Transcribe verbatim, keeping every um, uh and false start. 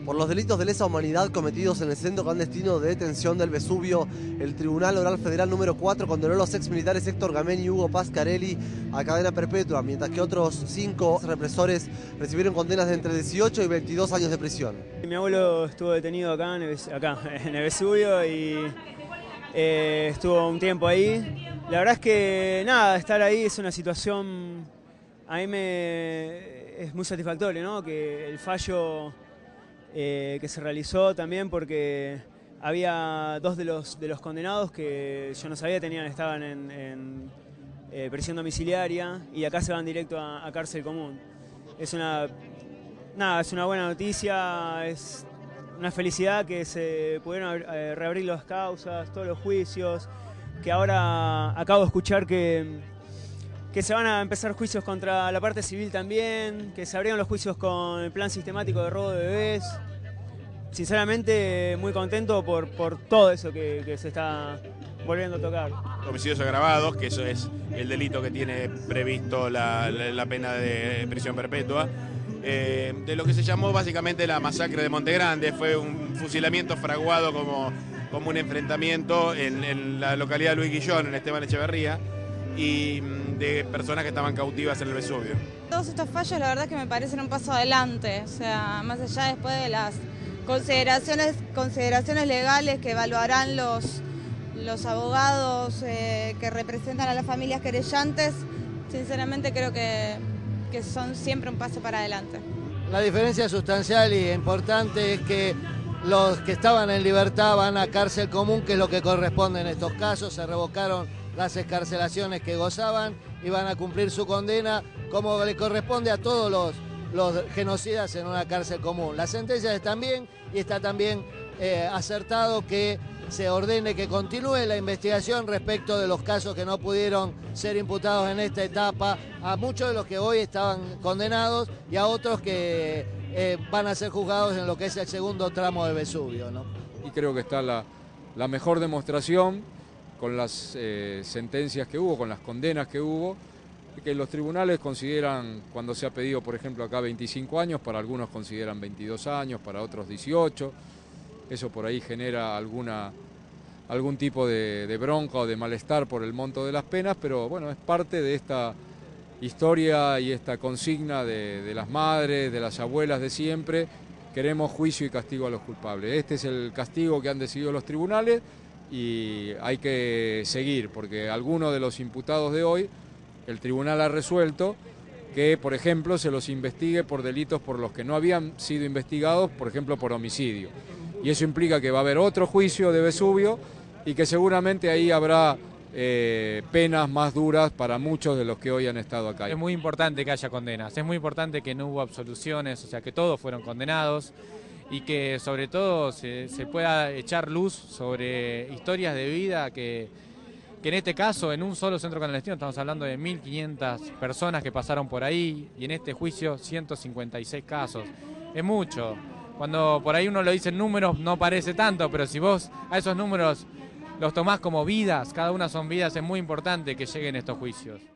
Por los delitos de lesa humanidad cometidos en el centro clandestino de detención del Vesubio, el Tribunal Oral Federal número cuatro condenó a los exmilitares Héctor Gameni y Hugo Pascarelli a cadena perpetua, mientras que otros cinco represores recibieron condenas de entre dieciocho y veintidós años de prisión. Mi abuelo estuvo detenido acá en el, acá, en el Vesubio y eh, estuvo un tiempo ahí. La verdad es que nada, estar ahí es una situación, a mí me es muy satisfactorio, ¿no? Que el fallo eh, que se realizó también, porque había dos de los, de los condenados que yo no sabía, tenían, estaban en, en eh, prisión domiciliaria y acá se van directo a, a cárcel común. Es una, nada, es una buena noticia, es una felicidad que se pudieron eh, reabrir las causas, todos los juicios, que ahora acabo de escuchar que, que se van a empezar juicios contra la parte civil también, que se abrieron los juicios con el plan sistemático de robo de bebés. Sinceramente muy contento por, por todo eso que, que se está volviendo a tocar. Homicidios agravados, que eso es el delito que tiene previsto la, la, la pena de prisión perpetua. Eh, de lo que se llamó básicamente la masacre de Monte Grande, fue un fusilamiento fraguado como, como un enfrentamiento en, en la localidad de Luis Guillón, en Esteban Echeverría, y de personas que estaban cautivas en el Vesubio. Todos estos fallos la verdad que me parecen un paso adelante, o sea, más allá después de las consideraciones, consideraciones legales que evaluarán los, los abogados eh, que representan a las familias querellantes, sinceramente creo que, que son siempre un paso para adelante. La diferencia sustancial y importante es que los que estaban en libertad van a cárcel común, que es lo que corresponde en estos casos. Se revocaron las excarcelaciones que gozaban y van a cumplir su condena como le corresponde a todos los, los genocidas en una cárcel común. Las sentencias están bien y está también eh, acertado que se ordene que continúe la investigación respecto de los casos que no pudieron ser imputados en esta etapa, a muchos de los que hoy estaban condenados y a otros que eh, van a ser juzgados en lo que es el segundo tramo del Vesubio, ¿no? Y creo que está la, la mejor demostración con las eh, sentencias que hubo, con las condenas que hubo, que los tribunales consideran, cuando se ha pedido, por ejemplo, acá veinticinco años, para algunos consideran veintidós años, para otros dieciocho, eso por ahí genera alguna, algún tipo de, de bronca o de malestar por el monto de las penas, pero bueno, es parte de esta historia y esta consigna de, de las madres, de las abuelas de siempre: queremos juicio y castigo a los culpables. Este es el castigo que han decidido los tribunales y hay que seguir, porque algunos de los imputados de hoy, el tribunal ha resuelto que, por ejemplo, se los investigue por delitos por los que no habían sido investigados, por ejemplo, por homicidio. Y eso implica que va a haber otro juicio de Vesubio y que seguramente ahí habrá eh, penas más duras para muchos de los que hoy han estado acá. Es muy importante que haya condenas, es muy importante que no hubo absoluciones, o sea, que todos fueron condenados y que sobre todo se, se pueda echar luz sobre historias de vida que, que en este caso, en un solo centro clandestino, estamos hablando de mil quinientas personas que pasaron por ahí y en este juicio ciento cincuenta y seis casos. Es mucho. Cuando por ahí uno lo dice en números no parece tanto, pero si vos a esos números los tomás como vidas, cada una son vidas, es muy importante que lleguen estos juicios.